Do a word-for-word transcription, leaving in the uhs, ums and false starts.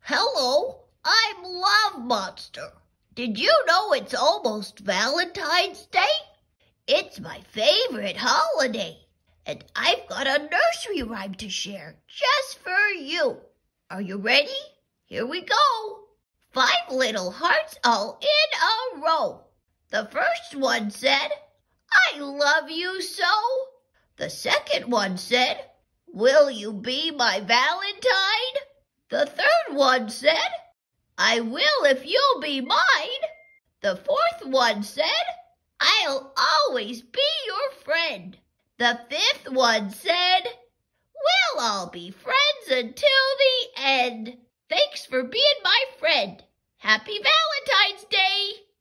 Hello, I'm Love Monster. Did you know it's almost Valentine's Day? It's my favorite holiday, and I've got a nursery rhyme to share just for you. Are you ready? Here we go. Five little hearts all in a row. The first one said, I love you so. The second one said, will you be my Valentine? The third one said, I will if you'll be mine. The fourth one said, I'll always be your friend. The fifth one said, we'll all be friends until the end. Thanks for being my friend. Happy Valentine's Day!